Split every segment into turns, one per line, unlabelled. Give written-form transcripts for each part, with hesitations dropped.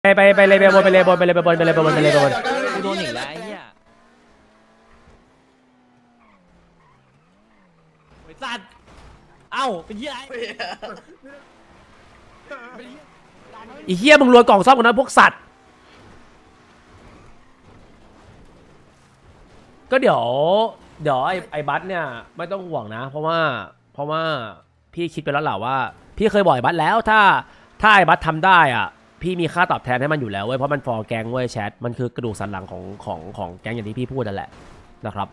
ไปเลยบนไปเลยบนไปเลยบนไปเลยบนไปเลยบน
โดนอีกแล้วไอ้เหี้ยไอ้สัตว์เอ้าเป็นเหี้ย
อีเหี้ยมึงรวยกล่องซ่อมกันนะพวกสัตว์ก็เดี๋ยวไอ้บัสเนี่ยไม่ต้องห่วงนะเพราะว่าพี่คิดไปแล้วแหละว่าพี่เคยบอกไอ้บัสแล้วถ้าไอ้บัสทำได้อ่ะพี่มีค่าตอบแทนให้มันอยู่แล้วเว้ยเพราะมันฟอร์แกงเว้ยแชทมันคือกระดูกสันหลังของแกงอย่างที่พี่พูดนั่นแหละนะครับ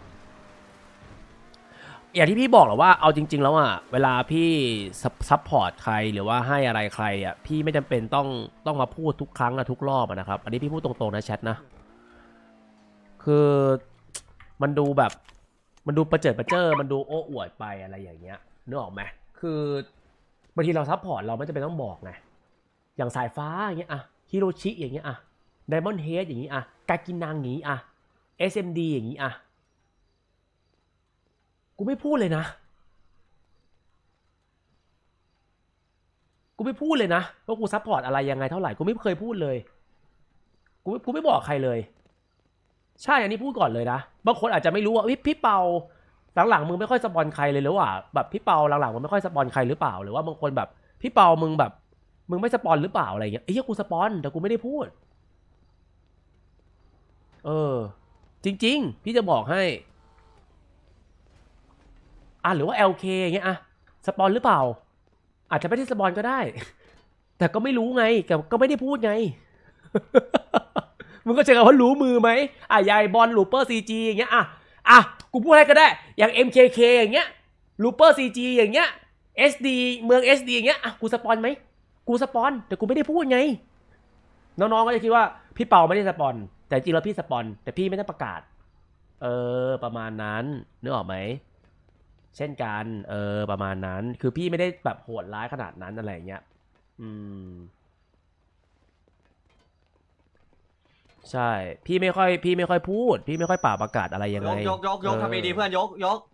อย่างที่พี่บอกแหละว่าเอาจริงๆแล้วอ่ะเวลาพี่ซัพพอร์ตใครหรือว่าให้อะไรใครอ่ะพี่ไม่จำเป็นต้องมาพูดทุกครั้งและทุกรอบนะครับอันนี้พี่พูดตรงๆนะแชทนะคือมันดูแบบมันดูประเจิดประเจ้อมันดูโอ้อวดไปอะไรอย่างเงี้ยนึกออกไหมคือบางทีเราซัพพอร์ตเราไม่จำเป็นต้องบอกไงอย่างสายฟ้าอย่างเงี้ยอะฮิโรชิอย่างเงี้ยอะไดมอนด์เฮดอย่างงี้อะกากินังอย่างงี้อะ SMD อย่างงี้อะกูไม่พูดเลยนะว่ากูซัพพอร์ตอะไรยังไงเท่าไหร่กูไม่เคยพูดเลยกูไม่บอกใครเลยใช่อันนี้พูดก่อนเลยนะบางคนอาจจะไม่รู้ว่าพี่เปาหลังๆมึงไม่ค่อยสปอนใครเลยหรือว่าแบบพี่เปาหลังๆมึงไม่ค่อยสปอนใครหรือเปล่าหรือว่าบางคนแบบพี่เปามึงแบบมึงไม่สปอนหรือเปล่าอะไรเงี้ยไอ้เหี้ยกูสปอนแต่กูไม่ได้พูดจริงๆพี่จะบอกให้หรือว่า LK อย่างเงี้ยสปอนหรือเปล่าอาจจะไม่ได้สปอนก็ได้แต่ก็ไม่รู้ไงแต่ก็ไม่ได้พูดไง มึงก็เจอกันว่ารู้มือไหมยายบอลลูเปอร์ซีจีอย่างเงี้ยกูพูดให้ก็ได้อย่าง MKK อย่างเงี้ยลูเปอร์ซีจีอย่างเงี้ย SD เมือง SD อย่างเงี้ยกูสปอนไหมกูสปอนแต่กูไม่ได้พูดไงน้องๆก็จะคิดว่าพี่เปาไม่ได้สปอนแต่จริงแล้วพี่สปอนแต่พี่ไม่ได้ประกาศประมาณนั้นนึกออกไหมเช่นกันประมาณนั้นคือพี่ไม่ได้แบบโหดร้ายขนาดนั้นอะไรเงี้ยใช่พี่ไม่ค่อยพูดพี่ไม่ค่อยป่าประกาศอะไรยังไง
ยกทำดีเพื่อนยก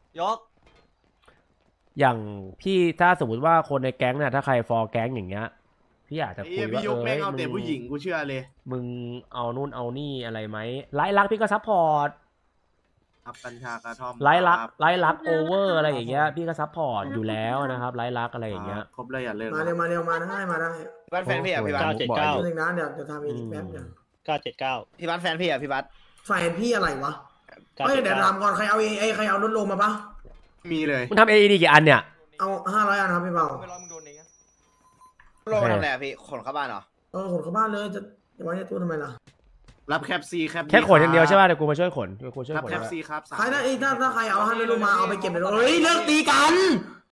อย่างพี่ถ้าสมมติว่าคนในแก๊งเนี่ยถ้าใครฟอร์แก๊งอย่างเงี้ยพี่อาจจะคุยว่า
พี่ยกแม่งเอาแต่ผู้หญิงกูเชื่อเลย
มึงเอานู่นเอานี่อะไรไหมไลฟ์รักพี่ก็ซัพพอร์ต
ครับกัญชากระท่อม
ไลฟ์รักโอเวอร์อะไรอย่างเงี้ยพี่ก็ซัพพอร์ตอยู่แล้วนะครับไลฟ์รักอะไรอย่างเงี้ย
ครบเลยอย่าเลิก
มาเร็วมาได้
บ้านแฟนพี่พี่บ้าน
979นึงนะเดี๋ยวทำอีกแป๊บเดียว
979พี่บ้านแฟนพี่พี่บ้าน
แฟนพี่อะไรวะเฮ้ยเดี๋ยวถามก่อนใครเอาใครเอารถลงมาปะ
มีเลย
มึงทำ AED กี่อันเนี่ย
เอา500 อันครับพี่เบา
ลงทำอะไรพี่ขนเข้าบ้านเหรอ
ขนเข้าบ้านเลยจะไว้ในตู้ทำไมล่ะ
รับแคปซี
แค่ขนอย่างเดียวใช่ป่ะเดี๋ยวกูมาช่วยขนกูช่วยขน
แคปซีครับ
ใครถ้าใครเอา500ลงมาเอาไปเก็บเลยเฮ้ยเลิกตีกัน